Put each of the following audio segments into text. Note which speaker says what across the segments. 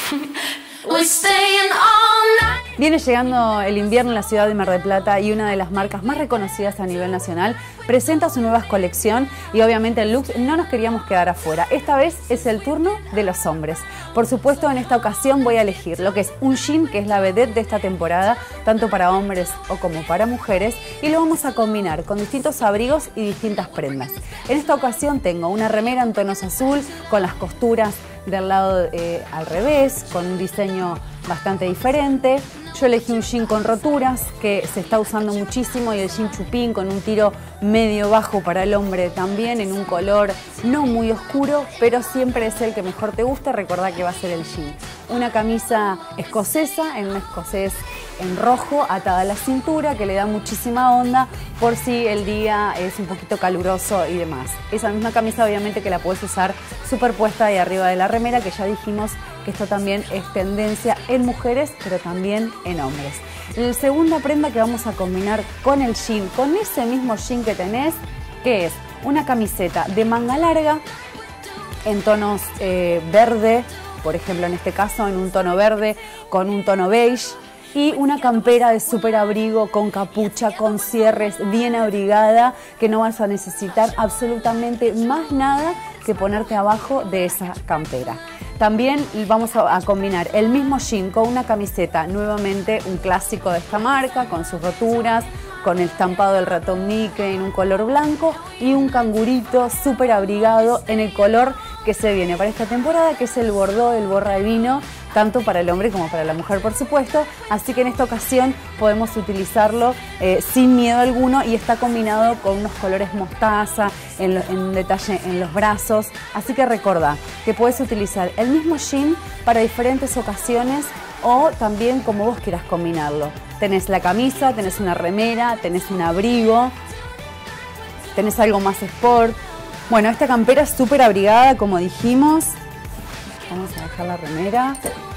Speaker 1: Viene llegando el invierno en la ciudad de Mar del Plata y una de las marcas más reconocidas a nivel nacional presenta su nueva colección y obviamente en Lux no nos queríamos quedar afuera. Esta vez es el turno de los hombres. Por supuesto, en esta ocasión voy a elegir lo que es un jean, que es la vedette de esta temporada, tanto para hombres o como para mujeres, y lo vamos a combinar con distintos abrigos y distintas prendas. En esta ocasión tengo una remera en tonos azul con las costuras del lado al revés, con un diseño bastante diferente. Yo elegí un jean con roturas que se está usando muchísimo y el jean chupín con un tiro medio bajo para el hombre también, en un color no muy oscuro, pero siempre es el que mejor te guste. Recordá que va a ser el jean. Una camisa escocesa, en un escocés en rojo, atada a la cintura, que le da muchísima onda por si el día es un poquito caluroso y demás. Esa misma camisa obviamente que la puedes usar superpuesta ahí arriba de la remera, que ya dijimos que esto también es tendencia en mujeres, pero también en hombres. La segunda prenda que vamos a combinar con el jean, con ese mismo jean que tenés, que es una camiseta de manga larga en tonos verde, por ejemplo en este caso en un tono verde con un tono beige, y una campera de súper abrigo con capucha, con cierres, bien abrigada, que no vas a necesitar absolutamente más nada que ponerte abajo de esa campera. También vamos a combinar el mismo jean con una camiseta, nuevamente un clásico de esta marca, con sus roturas, con el estampado del ratón Mickey en un color blanco y un cangurito súper abrigado en el color que se viene para esta temporada, que es el bordó, el borra vino, tanto para el hombre como para la mujer, por supuesto. Así que en esta ocasión podemos utilizarlo sin miedo alguno y está combinado con unos colores mostaza, en un detalle en los brazos. Así que recordá que puedes utilizar el mismo jean para diferentes ocasiones o también como vos quieras combinarlo. Tenés la camisa, tenés una remera, tenés un abrigo, tenés algo más sport. Bueno, esta campera es súper abrigada, como dijimos. Vamos a dejar la remera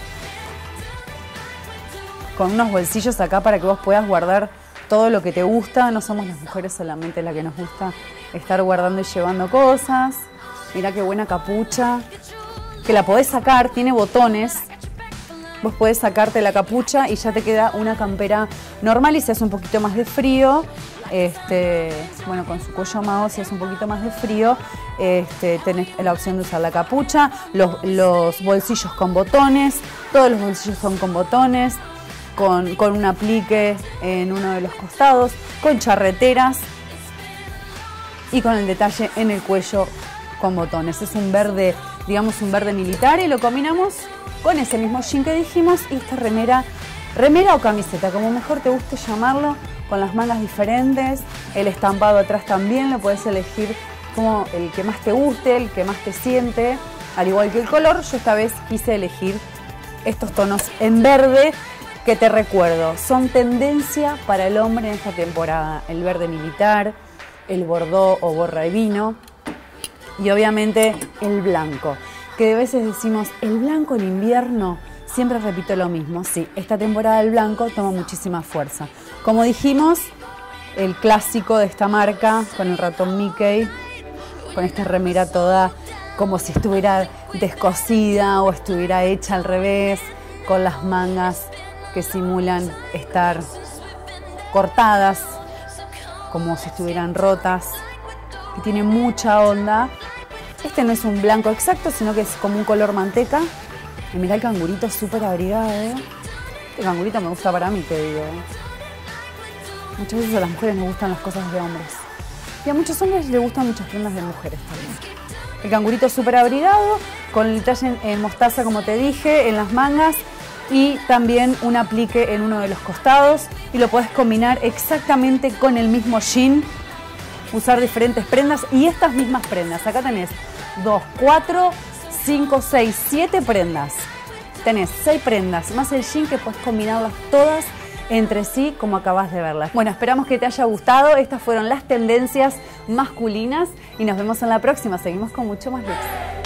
Speaker 1: con unos bolsillos acá para que vos puedas guardar todo lo que te gusta. No somos las mujeres solamente las que nos gusta estar guardando y llevando cosas. Mirá qué buena capucha, que la podés sacar, tiene botones. Vos podés sacarte la capucha y ya te queda una campera normal, y si hace un poquito más de frío, bueno, con su cuello amado, si hace un poquito más de frío, tenés la opción de usar la capucha, los bolsillos con botones, todos los bolsillos son con botones, con un aplique en uno de los costados, con charreteras y con el detalle en el cuello con botones. Es un verde, digamos un verde militar, y lo combinamos con ese mismo jean que dijimos y esta remera o camiseta, como mejor te guste llamarlo, con las mangas diferentes, el estampado atrás también lo puedes elegir como el que más te guste, el que más te siente, al igual que el color. Yo esta vez quise elegir estos tonos en verde, que te recuerdo, son tendencia para el hombre en esta temporada: el verde militar, el bordó o borra de vino y obviamente el blanco, que a veces decimos el blanco en invierno. Siempre repito lo mismo, sí, esta temporada el blanco toma muchísima fuerza. Como dijimos, el clásico de esta marca, con el ratón Mickey, con esta remera toda como si estuviera descosida o estuviera hecha al revés, con las mangas que simulan estar cortadas, como si estuvieran rotas, que tiene mucha onda. Este no es un blanco exacto, sino que es como un color manteca. Y mirá el cangurito súper abrigado, ¿eh? Este cangurito me gusta para mí, te digo. Muchas veces a las mujeres nos gustan las cosas de hombres. Y a muchos hombres les gustan muchas prendas de mujeres también. El cangurito súper abrigado, con el detalle en mostaza, como te dije, en las mangas. Y también un aplique en uno de los costados. Y lo podés combinar exactamente con el mismo jean. Usar diferentes prendas y estas mismas prendas. Acá tenés 2, 4, 5, 6, 7 prendas. Tenés 6 prendas, más el jean, que puedes combinarlas todas entre sí como acabas de verlas. Bueno, esperamos que te haya gustado. Estas fueron las tendencias masculinas y nos vemos en la próxima. Seguimos con mucho más looks.